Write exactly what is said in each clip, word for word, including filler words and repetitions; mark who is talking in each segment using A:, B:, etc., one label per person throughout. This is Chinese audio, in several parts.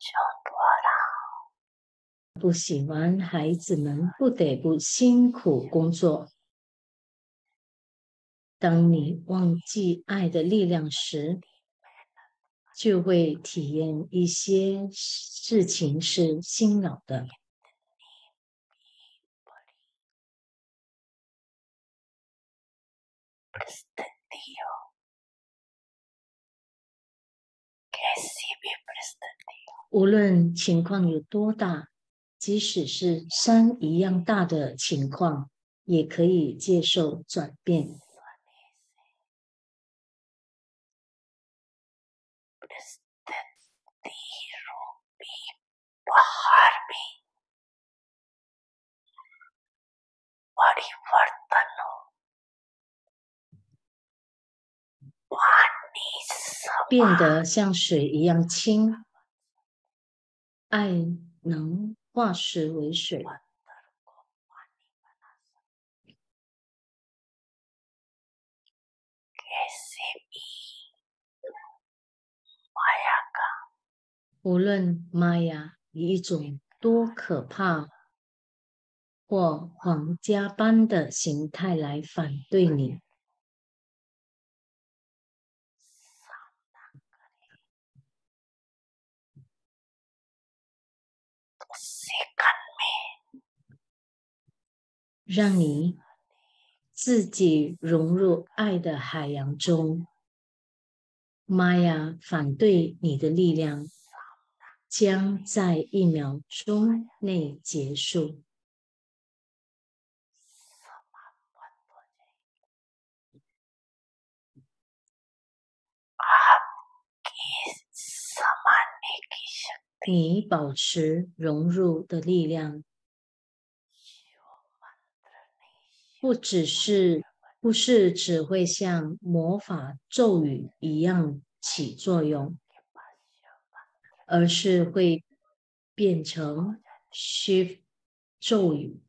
A: 不喜欢孩子们不得不辛苦工作。当你忘记爱的力量时，就会体验一些事情是辛劳的。无论情况有多大，即使是山一样大的情况，也可以接受转变。变得像水一样轻，爱能化石为水。无论玛雅以一种多可怕或皇家般的形态来反对你，让你自己融入爱的海洋中。玛雅反对你的力量将在一秒钟内结束。你保持融入的力量，不只是不是只会像魔法咒语一样起作用，而是会变成 shift 咒语。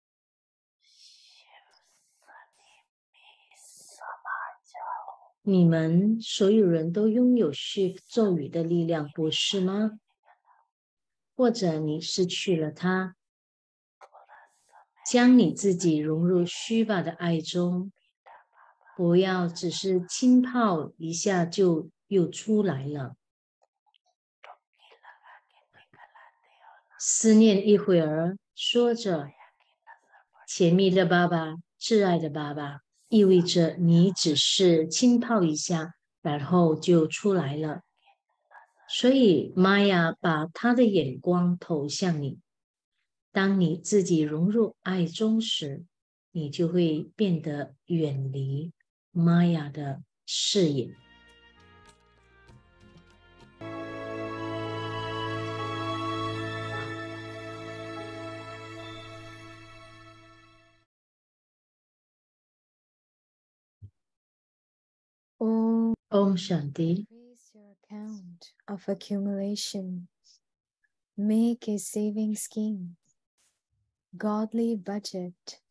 A: 你们所有人都拥有 shift 咒语的力量，不是吗？或者你失去了它，将你自己融入虚巴的爱中，不要只是浸泡一下就又出来了。思念一会儿，说着甜蜜的爸爸，挚爱的爸爸，意味着你只是浸泡一下，然后就出来了。所以玛雅把她的眼光投向你。当你自己融入爱中时，你就会变得远离玛雅的视野。
B: Om
A: Om Shanti.
B: Increase your account of accumulation. Make a saving scheme. Godly budget.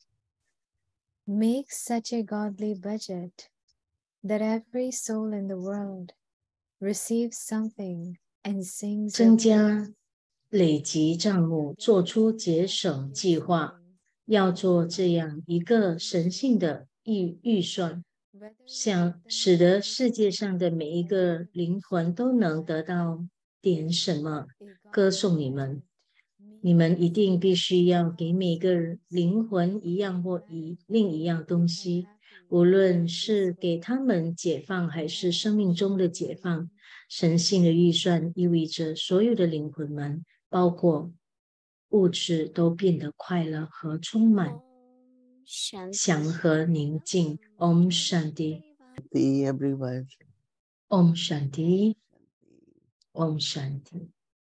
B: Make such a godly budget that every soul in the world receives something and sings
A: 增加累积账目，做出节省计划。要做这样一个神性的预预算，想使得世界上的每一个灵魂都能得到点什么，歌颂你们。你们一定必须要给每个灵魂一样或一另一样东西，无论是给他们解放还是生命中的解放。神性的预算意味着所有的灵魂们，包括物质，都变得快乐和充满祥和宁静。Om Shanti.
C: Everyone.
A: Om Shanti. Om Shanti.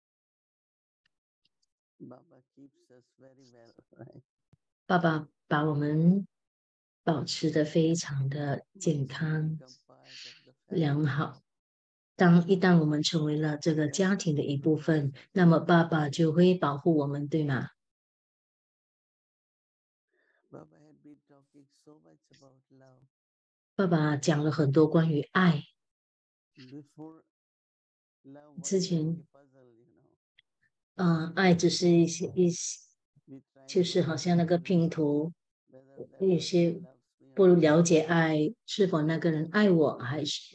C: Baba keeps us very well, right?
A: 爸爸把我们保持得非常的健康良好。当一旦我们成为了这个家庭的一部分，那么爸爸就会保护我们，对吗？
C: Baba had been talking so much about love.
A: 爸爸讲了很多关于爱。
C: Before love was
A: 之前
C: like a puzzle, you know.
A: 呃，爱只是一些一些，就是好像那个拼图，有些不了解爱是否那个人爱我，还是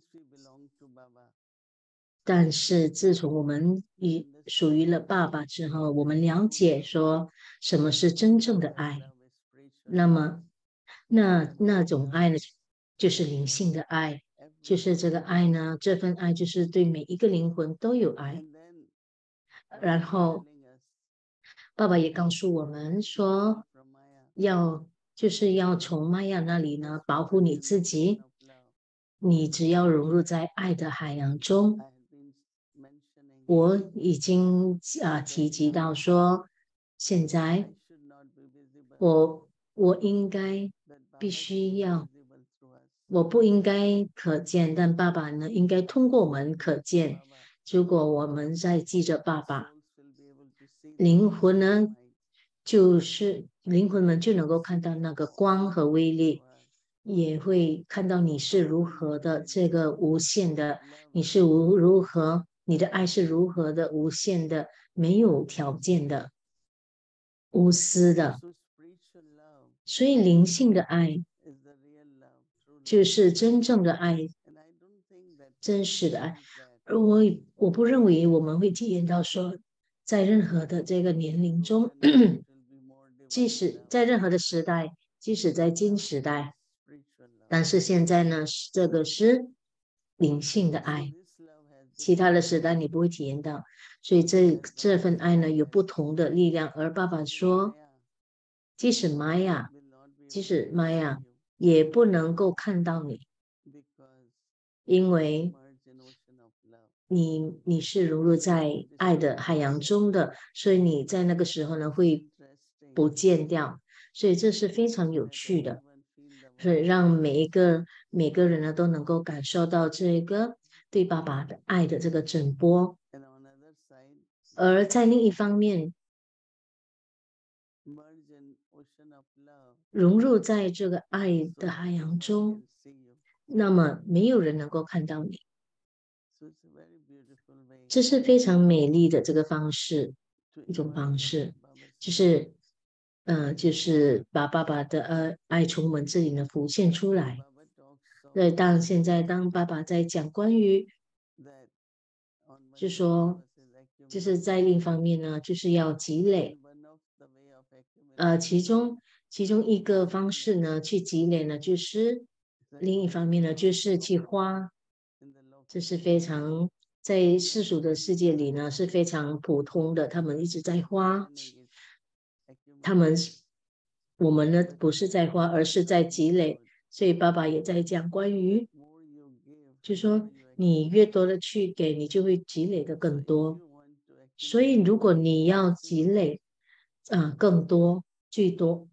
A: 但是自从我们已属于了爸爸之后，我们了解说什么是真正的爱，那么那那种爱呢，就是灵性的爱，就是这个爱呢，这份爱就是对每一个灵魂都有爱。然后爸爸也告诉我们说，要就是要从玛雅那里呢保护你自己，你只要融入在爱的海洋中。我已经啊、呃、提及到说，现在我我应该必须要，我不应该可见，但爸爸呢应该通过我们可见。如果我们在记着爸爸，灵魂呢就是灵魂们就能够看到那个光和威力，也会看到你是如何的这个无限的，你是如如何，你的爱是如何的无限的，没有条件的，无私的。所以灵性的爱就是真正的爱，真实的爱。而我我不认为我们会体验到说，在任何的这个年龄中，即使在任何的时代，即使在今时代，但是现在呢，这个是灵性的爱，其他的时代你不会体验到。所以这这份爱呢，有不同的力量。而爸爸说，即使玛雅，即使玛雅也不能够看到你，因为你你是融入在爱的海洋中的，所以你在那个时候呢会不见掉，所以这是非常有趣的，所以让每一个每个人呢都能够感受到这个对爸爸的爱的这个整波。而在另一方面，融入在这个爱的海洋中，那么没有人能够看到你。这是非常美丽的这个方式，一种方式，就是呃，就是把爸爸的呃爱从我们这里呢浮现出来。那当现在当爸爸在讲关于，就说就是在另一方面呢，就是要积累，呃，其中其中一个方式呢，去积累呢，就是另一方面呢，就是去花，这是非常在世俗的世界里呢是非常普通的，他们一直在花，他们我们呢不是在花，而是在积累，所以爸爸也在讲关于，就说你越多的去给，你就会积累的更多。所以如果你要积累啊、呃更多最多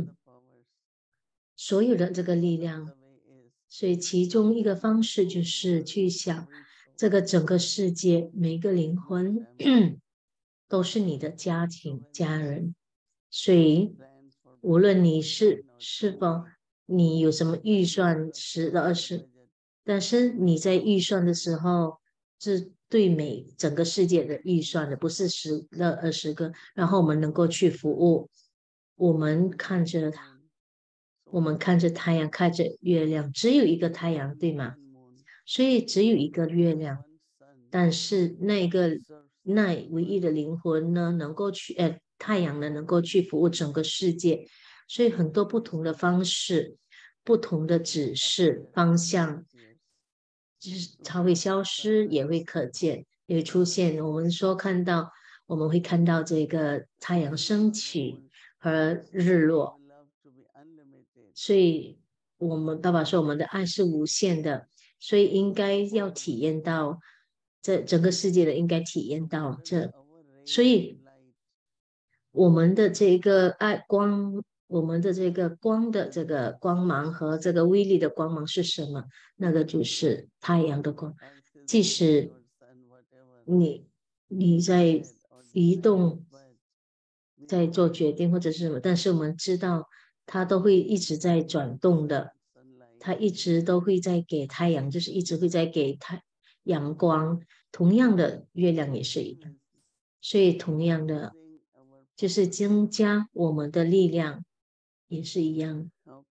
A: 所有的这个力量，所以其中一个方式就是去想这个整个世界每个灵魂都是你的家庭家人，所以无论你是是否你有什么预算十到二十，但是你在预算的时候是对每整个世界的预算的，不是十到二十个，然后我们能够去服务，我们看着我们看着太阳，看着月亮，只有一个太阳，对吗？所以只有一个月亮，但是那个那唯一的灵魂呢，能够去，呃，太阳呢，能够去服务整个世界，所以很多不同的方式、不同的指示方向，就是它会消失，也会可见，也会出现。我们说看到，我们会看到这个太阳升起和日落。所以我们爸爸说我们的爱是无限的，所以应该要体验到这整个世界的应该体验到这，所以我们的这个爱光，我们的这个光的这个光芒和这个威力的光芒是什么？那个就是太阳的光，即使你你在移动，在做决定或者是什么，但是我们知道它都会一直在转动的，它一直都会在给太阳，就是一直会在给太阳光。同样的，月亮也是一样。 所以同样的，就是增加我们的力量，也是一样，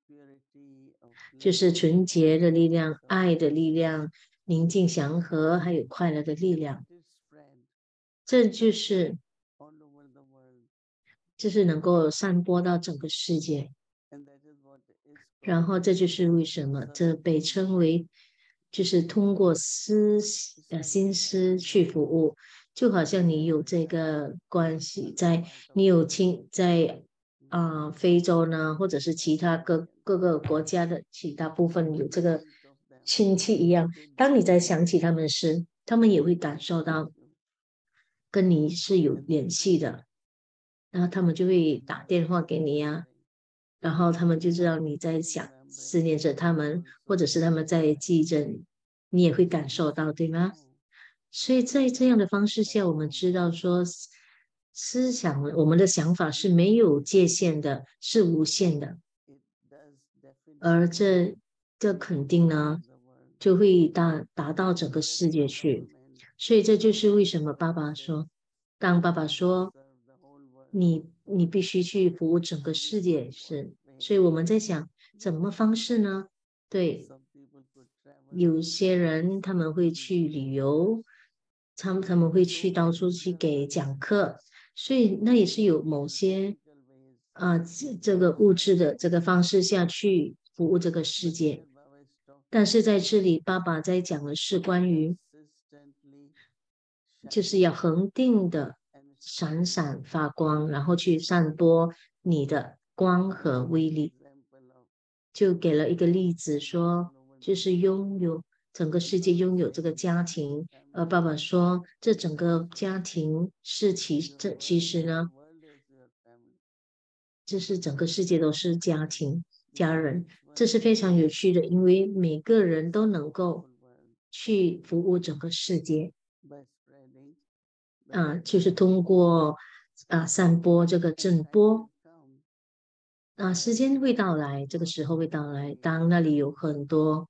A: 就是纯洁的力量、爱的力量、宁静祥和，还有快乐的力量。这就是就是能够散播到整个世界。然后这就是为什么这被称为，就是通过思呃心思去服务，就好像你有这个关系在，你有亲在啊、呃非洲呢，或者是其他各各个国家的其他部分有这个亲戚一样，当你在想起他们时，他们也会感受到跟你是有联系的，然后他们就会打电话给你呀、然后他们就知道你在想思念着他们，或者是他们在记忆着你，你也会感受到，对吗？所以在这样的方式下，我们知道说，思想我们的想法是没有界限的，是无限的，而这这肯定呢，就会达达到整个世界去。所以这就是为什么爸爸说，当爸爸说你你必须去服务整个世界是，所以我们在想怎么方式呢？对，有些人他们会去旅游，他们他们会去到处去给讲课，所以那也是有某些啊、这这个物质的这个方式下去服务这个世界。但是在这里，爸爸在讲的是关于就是要恒定的闪闪发光，然后去散播你的光和威力。就给了一个例子说，就是拥有整个世界拥有这个家庭，而爸爸说，这整个家庭是其这其实呢，就是整个世界都是家庭家人，这是非常有趣的，因为每个人都能够去服务整个世界。啊，就是通过啊散播这个震波，啊，时间会到来，这个时候会到来，当那里有很多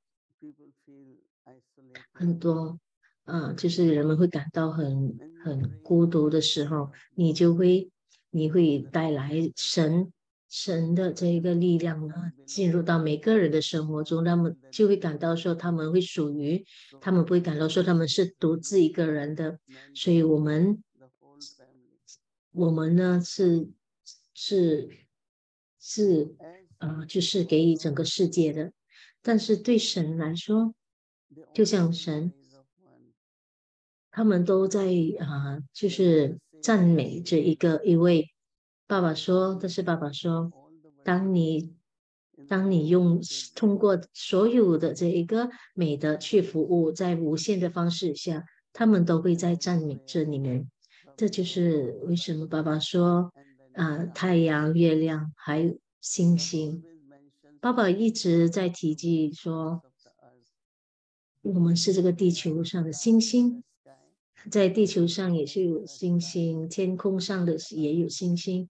A: 很多，啊，就是人们会感到很很孤独的时候，你就会你会带来神神的这一个力量呢，进入到每个人的生活中，他们就会感到说他们会属于，他们不会感到说他们是独自一个人的，所以我们我们呢是是是呃，就是给予整个世界的。但是对神来说，就像神，他们都在啊、呃就是赞美这一个一位爸爸说，但是爸爸说，当你当你用通过所有的这一个美的去服务，在无限的方式下，他们都会在赞美这里面。这就是为什么爸爸说啊、太阳、月亮还有星星。爸爸一直在提及说，我们是这个地球上的星星，在地球上也是有星星，天空上的也有星星。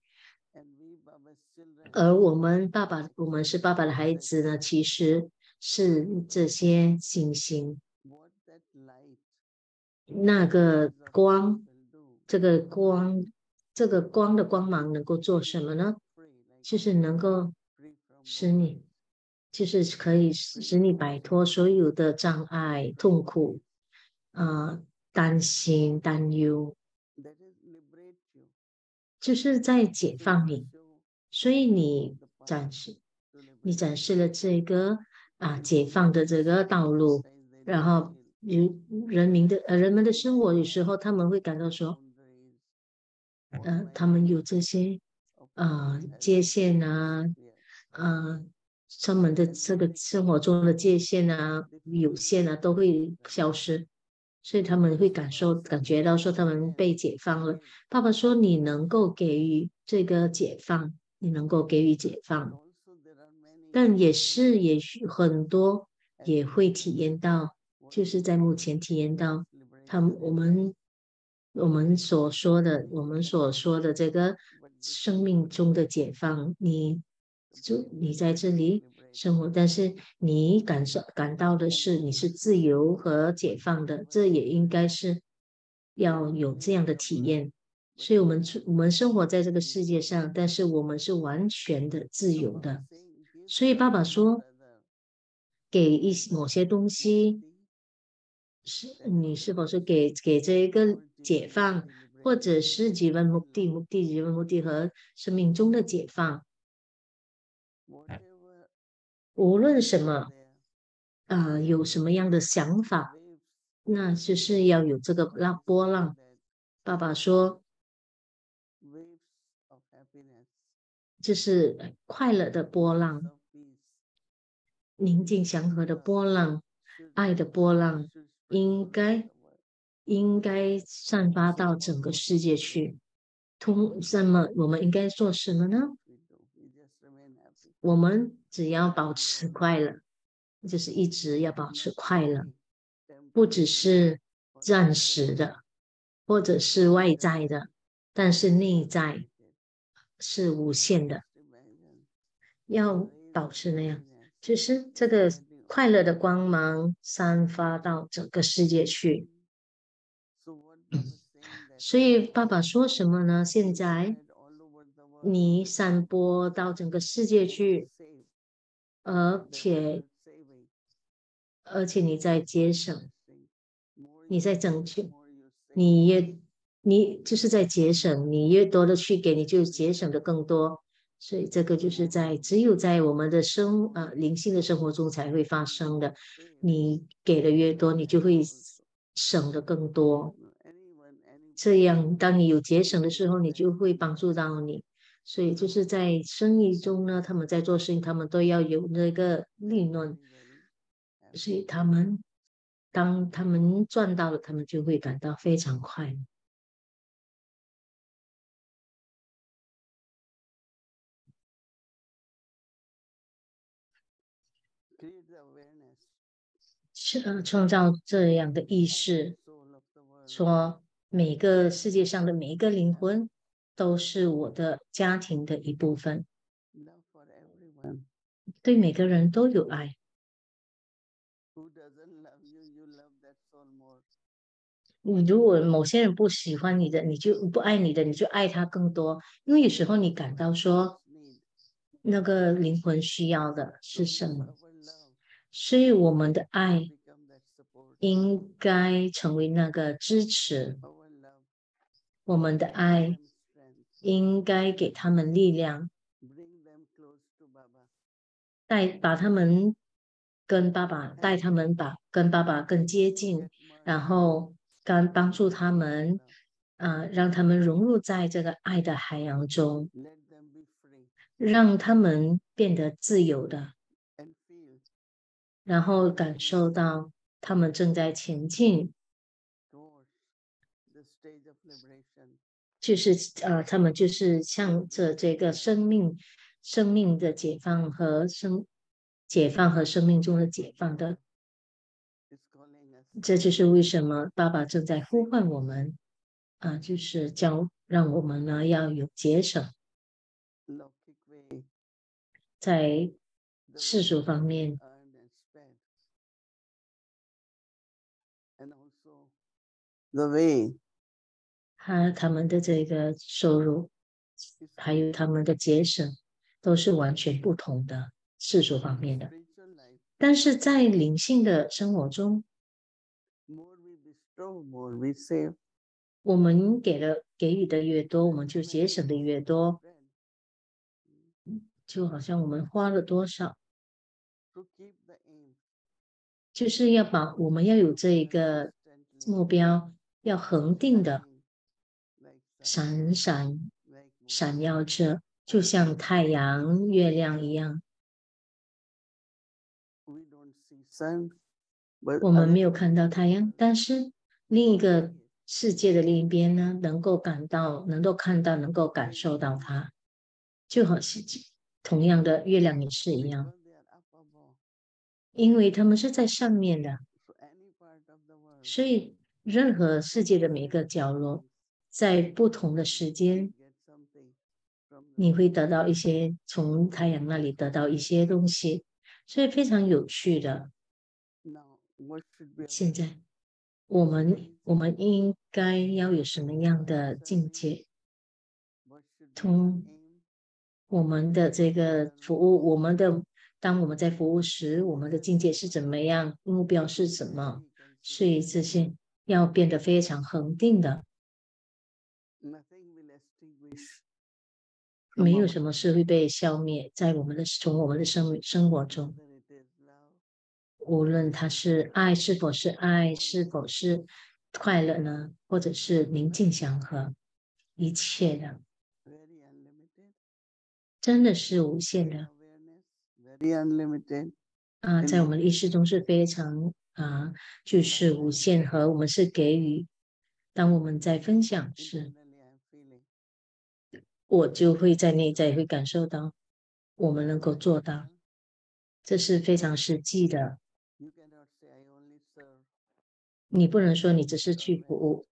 A: 而我们爸爸，我们是爸爸的孩子呢，其实是这些星星。那个光，这个光，这个光的光芒能够做什么呢？就是能够使你，就是可以使使你摆脱所有的障碍、痛苦、啊、呃担心、担忧，就是在解放你。所以你展示，你展示了这个啊解放的这个道路，然后人人民的呃人们的生活有时候他们会感到说，呃，他们有这些呃界限啊，呃，他们的这个生活中的界限啊、有限啊都会消失，所以他们会感受感觉到说他们被解放了。爸爸说你能够给予这个解放，你能够给予解放，但也是也许很多也会体验到，就是在目前体验到他们我们我们所说的我们所说的这个生命中的解放，你就你在这里生活，但是你感受感到的是你是自由和解放的，这也应该是要有这样的体验。 所以我们我们生活在这个世界上，但是我们是完全的自由的。所以爸爸说，给一些某些东西，是你是否是给给这一个解放，或者是几分目的、目的、几分目的和生命中的解放，无论什么啊、呃有什么样的想法，那就是要有这个浪波浪。爸爸说，就是快乐的波浪，宁静祥和的波浪，爱的波浪，应该应该散发到整个世界去。通，那么我们应该做什么呢？我们只要保持快乐，就是一直要保持快乐，不只是暂时的，或者是外在的，但是内在是无限的，要保持那样，就是这个快乐的光芒散发到整个世界去。所以爸爸说什么呢？现在你散播到整个世界去，而且而且你在节省，你在拯救，你越你就是在节省，你越多的去给，你就节省的更多。所以这个就是在只有在我们的生呃灵性的生活中才会发生的。你给的越多，你就会省的更多。这样，当你有节省的时候，你就会帮助到你。所以就是在生意中呢，他们在做生意，他们都要有那个利润，所以他们当他们赚到了，他们就会感到非常快乐。是呃，创造这样的意识，说每个世界上的每一个灵魂都是我的家庭的一部分，对每个人都有爱。你如果某些人不喜欢你的，你就不爱你的，你就爱他更多，因为有时候你感到说那个灵魂需要的是什么，所以我们的爱应该成为那个支持，我们的爱应该给他们力量，带把他们跟爸爸带他们把跟爸爸更接近，然后刚帮助他们，啊、呃让他们融入在这个爱的海洋中，让他们变得自由的，然后感受到他们正在前进，就是呃，他们就是向着这个生命、生命的解放和生解放和生命中的解放的。这就是为什么爸爸正在呼唤我们啊，就是教让我们呢要有节省，在世俗方面，他他们的这个收入，还有他们的节省，都是完全不同的世俗方面的。但是在灵性的生活中，我们给的给予的越多，我们就节省的越多，就好像我们花了多少，就是要把我们要有这一个目标，要恒定的闪闪闪耀着，就像太阳、月亮一样。我们没有看到太阳，但是另一个世界的另一边呢，能够感到、能够看到、能够感受到它，就好像同样的月亮也是一样，因为他们是在上面的，所以任何世界的每一个角落，在不同的时间，你会得到一些从太阳那里得到一些东西，所以非常有趣的。现在。 我们我们应该要有什么样的境界？从我们的这个服务，我们的当我们在服务时，我们的境界是怎么样？目标是什么？所以这些要变得非常恒定的，没有什么是会被消灭在我们的从我们的生生活中。无论它是爱，是否是爱，是否是快乐呢，或者是宁静祥和，一切的真的是无限的啊，在我们的意识中是非常啊，就是无限和我们是给予。当我们在分享时，我就会在内在会感受到我们能够做到，这是非常实际的。你不能说你只是去服务，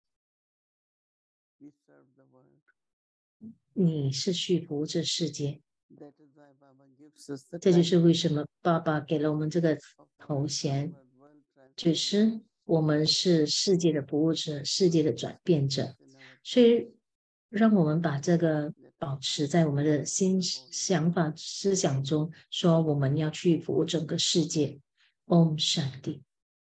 A: 你是去服务这世界。这就是为什么爸爸给了我们这个头衔，就是我们是世界的服务者，世界的转变者。所以，让我们把这个保持在我们的心想法、思想中，说我们要去服务整个世界。Om Shanti。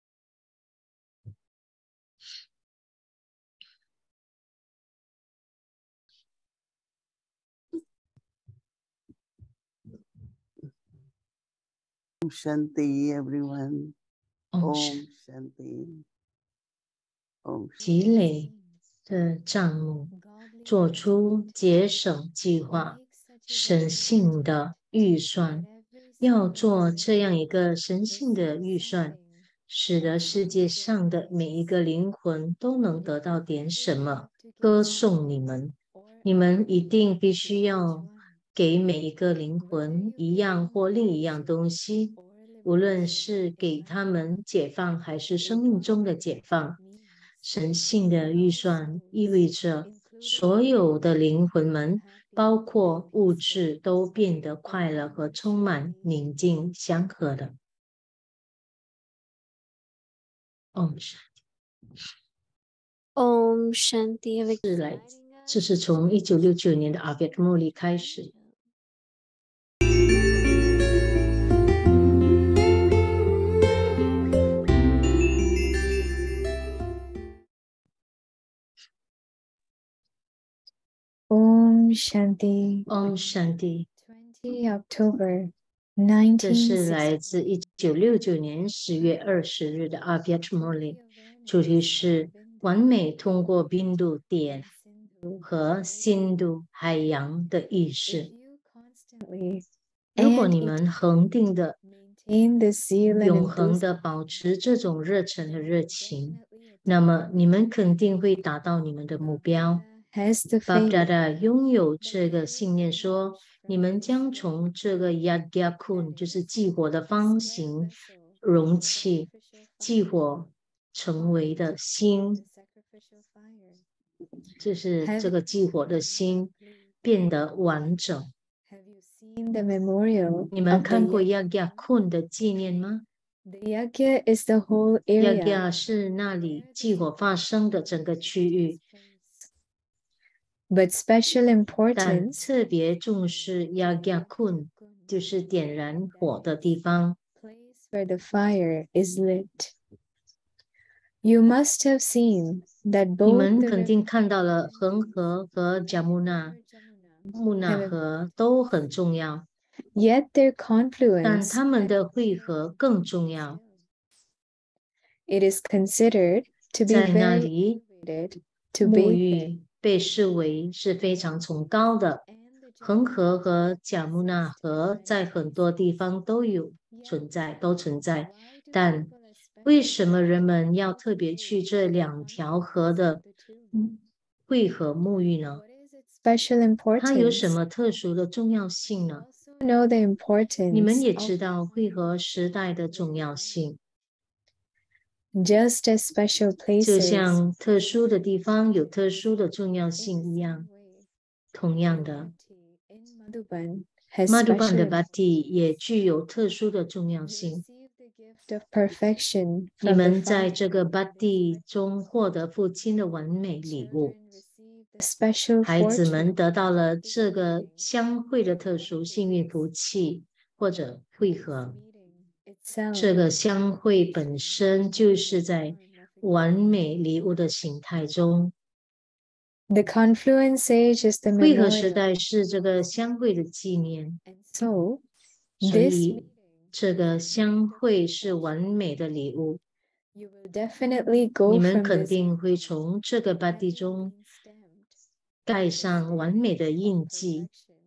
C: Om Shanti, everyone.
A: Om
C: Om Shanti. Om
A: 积累的账目，做出节省计划，神性的预算，要做这样一个神性的预算，使得世界上的每一个灵魂都能得到点什么。歌颂你们，你们一定必须要给每一个灵魂一样或另一样东西，无论是给他们解放，还是生命中的解放。神性的预算意味着所有的灵魂们，包括物质，都变得快乐和充满宁静祥和的。Om
D: Om Shanti。
A: 是来，这是从一九六九年的阿别莫里开始。
B: Om Shanti.
A: Om Shanti。
B: twenty October
A: 这是来
B: nineteen sixty。
A: 自一九六九年十月二十日的阿别莫里，主题是完美通过宾度点和心度海洋的意识。如果你们恒定的、永恒的保持这种热忱和热情，那么你们肯定会达到你们的目标。巴布达达拥有这个信念说，你们将从这个 Yagya Kun， 就是祭火的方形容器，祭火成为的心，就是这个祭火的心变得完整。你们看过 Yagya Kun 的纪念吗？
B: Yagya is the whole area.
A: Yagya 是那里祭火发生的整个区域。
B: But special
A: 但
B: importance
A: 特别重视 Yagya Kun， 就是点燃火的地方。
B: where the fire is lit. You must have seen that
A: 你
B: both
A: 们
B: the
A: 肯定看到了恒河和贾木纳、木纳河都很重要，
B: yet their
A: 但
B: confluence
A: 它们的汇合更重要。
B: it is considered to be
A: 在那
B: very
A: 里
B: elevated to
A: 沐
B: be there.
A: 浴被视为是非常崇高的。恒河和贾木纳河在很多地方都有存在，都存在。但为什么人们要特别去这两条河的汇合沐浴呢？
B: What is its special
A: 它有什
B: importance?
A: 么特殊的重要性呢？
B: You know the
A: 你们
B: importance
A: 也
B: of
A: 知道汇合时代的重要性，
B: just as special
A: 就
B: places
A: 像特殊的地方有特殊的重要性一样。同样的，
B: in Madhuban has
A: 马杜班的
B: special
A: 巴蒂也具有特殊的重要性。
B: gift of perfection
A: 你
B: from the
A: 们在
B: Father.
A: 这个 body 中获得父亲的完美礼物。
B: Children receive the special
A: 孩子们
B: fortune
A: 得到了
B: of this
A: 这个
B: meeting.
A: 相会的特殊幸运福气或者汇合。
B: Meeting itself
A: 这个相会本身就是在
B: form of
A: 完美礼物的形态中。
B: The confluence age is the
A: 汇合时
B: memorial.
A: 代是这个相会的纪念，
B: And so,
A: 所
B: this
A: 以
B: meeting,
A: 这个相会是完美的礼物。
B: you will definitely
A: 你
B: go
A: 们
B: from
A: 肯
B: this
A: 定会从这个 body
B: having
A: 中
B: been stamped
A: 盖上完美的印记。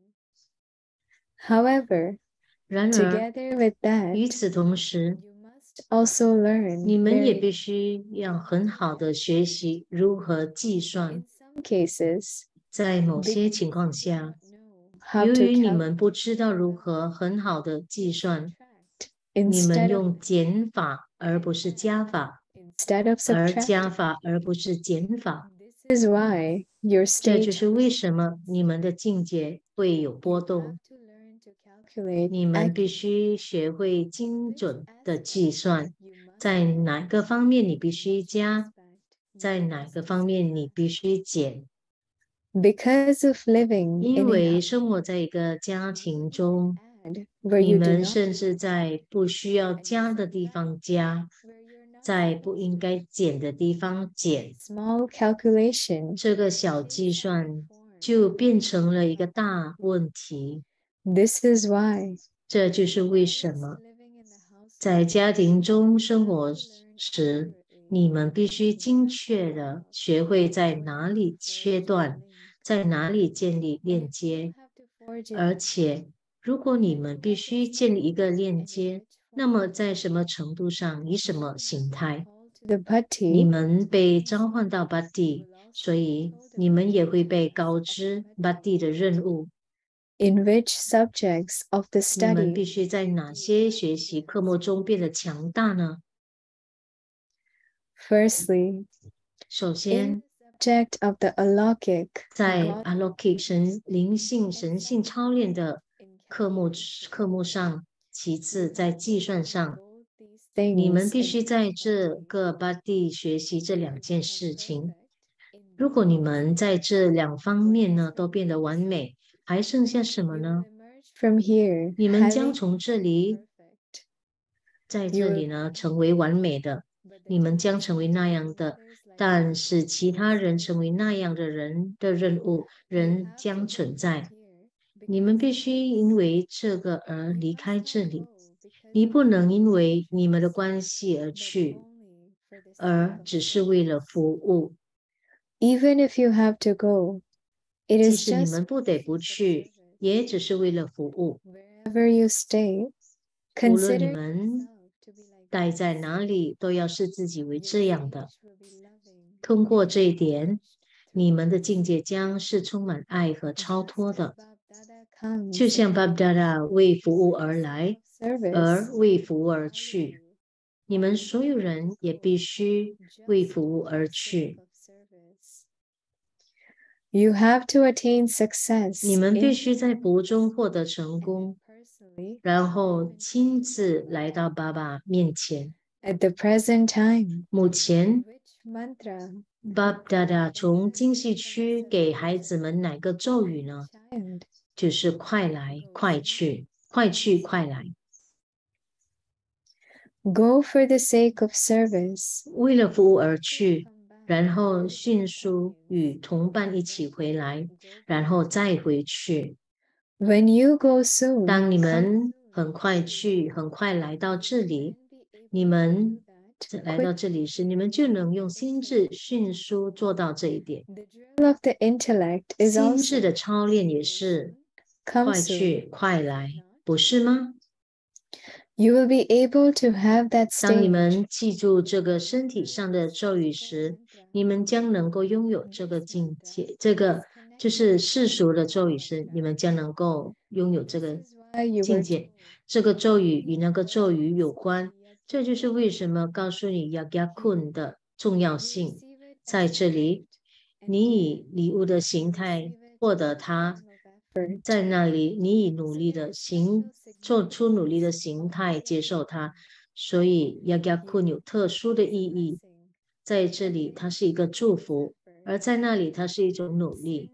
B: However,
A: 然而，
B: together with
A: 与
B: that,
A: 此同时，
B: you must also learn
A: 你们也
B: very
A: 必须要很好的学习如何计算。
B: in some cases,
A: 在某些
B: because
A: 情况
B: you do
A: 下，
B: not know how
A: 由
B: to
A: 于你
B: calculate
A: 们不知道如何很好的计算， 你
B: instead
A: 们
B: of
A: 用减法而不是加法，
B: instead of
A: 而加
B: subtracting.
A: 法而不是减法。
B: This is why your
A: 这就
B: stage
A: 是为什么你们的境界会有波
B: you
A: 动。
B: have to learn to calculate
A: 你们
B: accurately.
A: 必须学会精准的计算，
B: You must
A: 在哪个方面你必须
B: which
A: 加，
B: aspect
A: 在
B: you
A: 哪
B: must
A: 个方面你
B: subtract.
A: 必须减。
B: Because of living
A: 因
B: in a
A: 为
B: house
A: 生活在一个家庭中，
B: and where
A: 你
B: you do
A: 们
B: not
A: 甚至在不需要加的地方加，
B: where you're not
A: 在不应该减的地方减，
B: small calculation
A: 这个小计算就变成了一个大问题。
B: this is why
A: 这就是为什么
B: living in the house
A: 在家庭中生活时，你们必须精确的学会在哪里切断，在哪里建立链接。
B: have to forge it
A: 而且，如果你们必须建立一个链接，那么在什么程度上，以什么形态，
B: to the
A: 你
B: bhatti
A: 们被召唤到 bhatti， 所以你们也会被告知 bhatti 的任务。
B: in which subjects of the
A: 你们
B: study
A: 必须在哪些学习科目中变得强大呢？
B: firstly
A: 首先
B: in，the subject of the alokik
A: 在
B: God
A: alokik 神灵性神性操练的
B: in
A: 科目科目上，其次在计算上，
B: both these
A: 你们
B: things
A: 必
B: in
A: 须在这个 body 学习这两件事情。
B: in
A: 如果你们在这两方面呢都变得完美，还剩下什么
B: you
A: 呢？
B: will emerge from here
A: 你们
B: having
A: 将从这里，
B: perfect
A: 在这里呢成为完美的，
B: but the
A: 你们将成为那样的。 但是其他人成为那样的人的任务仍将存在。 你们必须因为这个而离开这里， 你不能因为你们的关系而去， 而只是为了服务。
B: even if you have to go it
A: 即
B: is
A: 使你
B: just
A: 们不得不去， 也只是为了服务。
B: wherever you stay
A: 无论你
B: consider
A: 们
B: yourself to be like
A: 待在哪里，都要视自己为这样的。
B: stage will be loving
A: 通过这一点，你们的境界将是充满爱和超脱的。
B: Bab Dada
A: 就
B: comes
A: 像 Babdada 为服务而来，
B: service
A: 而为服务而去， 你们所有人也必须为服务而去。
B: of service. You have to attain success
A: 你们必
B: in
A: 须在服务中获得成功，
B: personally
A: 然后亲自来到爸爸面前。
B: at the present time
A: 目前
B: which mantra
A: Babdada 从精细区给孩子们哪个咒语呢？
B: child
A: 就是快来快去，快去快来。
B: go for the sake of service
A: 为了服务而去，然后迅速与同伴一起回来，然后再回去。
B: when you go soon
A: 当你们很快去，很快来到这里，你们来到这里时，你们就能用心智迅速做到这一点。
B: the drill of the intellect is
A: 心
B: also
A: 智的操练也是
B: come
A: 快
B: soon
A: 去快来，不是吗？
B: you will be able to have that
A: 当你
B: stage
A: 们记住这个身体上的咒语时，你们将能够拥有这个境界。这个就是世俗的咒语时，你们将能够拥有这个
B: why you
A: 境
B: were
A: 界。这个咒语与那个咒语有关，这就是为什么告诉你 Yagyakun 的重要性。在这里，你以礼物的形态获得它，在那里你以努力的形做出努力的形态接受它， 所以 Yagyakun 有特殊的意义，在这里它是一个祝福，而在那里它是一种努力。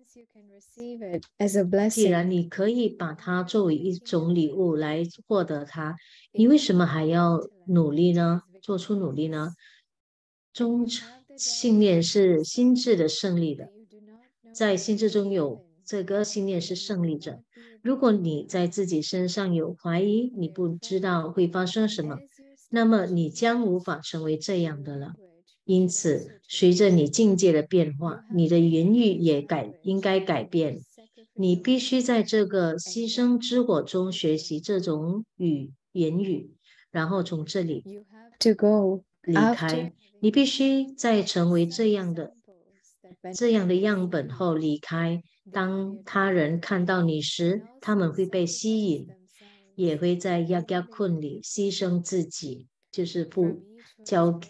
A: 既然你可以把它作为一种礼物来获得它，你为什么还要努力呢？做出努力呢？忠信念是心智的胜利的，在心智中有这个信念是胜利者。如果你在自己身上有怀疑，你不知道会发生什么，那么你将无法成为这样的了。因此，随着你境界的变化，你的言语也改应该改变。你必须在这个牺牲之火中学习这种语言语，然后从这里离开。你必须在成为这样的这样的样本后离开。当他人看到你时，他们会被吸引，也会在 Yagyakun 里牺牲自己，就是不交。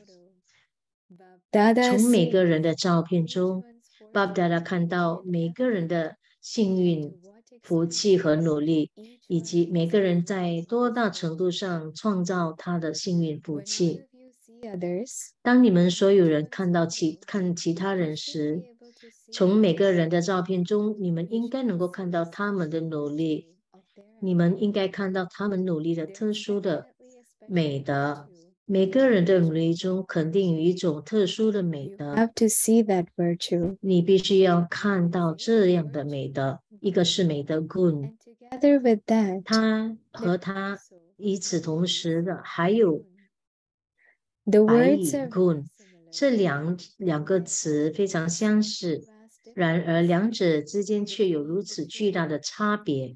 A: 从每个人的照片中，巴布达拉看到每个人的幸运、福气和努力，以及每个人在多大程度上创造他的幸运福气。当你们所有人看到其看其他人时，从每个人的照片中，你们应该能够看到他们的努力，你们应该看到他们努力的特殊的美德。每个人的努力中肯定有一种特殊的美德，你必须要看到这样的美德。一个是美德 Gun， 它和它与此同时的还有白蚁 Gun， 这两两个词非常相似，然而两者之间却有如此巨大的差别。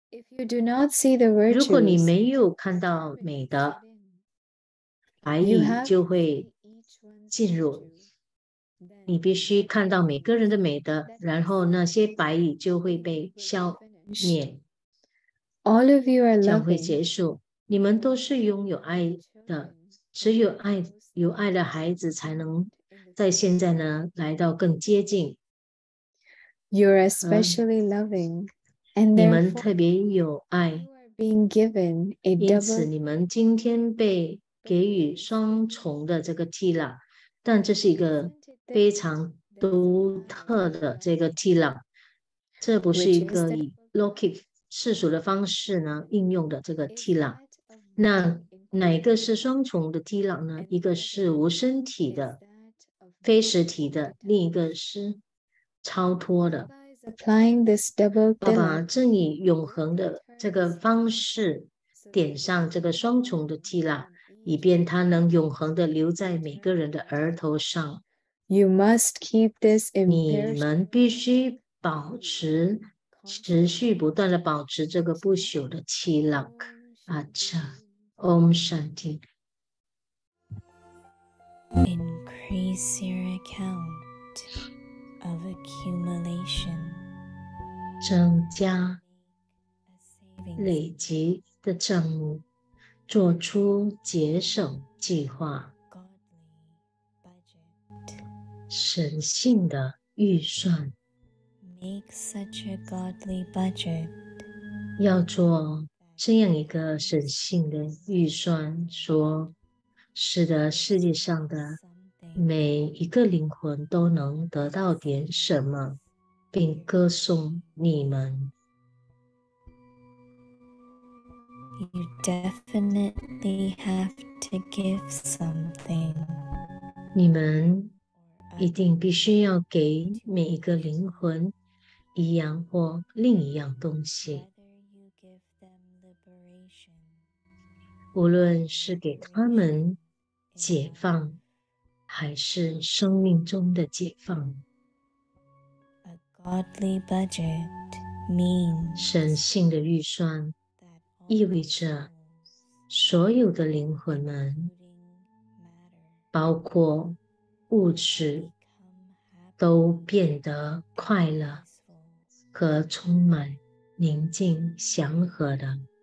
A: 如果你没有看到美德，白蚁就会进入。你必须看到每个人的美德，然后那些白蚁就会被消灭，将会结束。你们都是拥有爱的，只有爱有爱的孩子才能在现在呢来到更接近。
B: You're especially loving, and
A: 你们
B: therefore
A: 特别有爱，
B: you are being given a
A: 因此
B: double
A: 你们今天被给予双重的这个 Tila， 但这是一个非常独特的这个 Tila， 这不是一个以 Lokic 世俗的方式呢应用的这个 Tila。那哪个是双重的 Tila 呢？一个是无身体的、非实体的，另一个是超脱的。爸爸正以永恒的这个方式点上这个双重的 Tila， 以便它能永恒的留在每个人的额头上。
B: You must keep this
A: 你们必须保持持续不断的保持这个不朽的 Tila。 阿cha Om Shanti。
E: Increase your account of accumulation，
A: 增加累积的账目，做出节省计划，神性的预算。
E: Make such a godly budget，
A: 要做这样一个神性的预算，说使得世界上的每一个灵魂都能得到点什么，并歌颂你们。
E: You definitely have to give something，
A: 你们一定必须要给每一个灵魂一样或另一样东西，
E: whether you give them liberation，
A: 无论是给他们解放，还是生命中的解放。
E: A godly budget means
A: 神性的预算
E: that all
A: 意味着所有的灵魂们，
E: including matter
A: 包括物质，
E: become happy
A: 都变得快乐
E: peaceful，
A: 和充满宁静祥和的。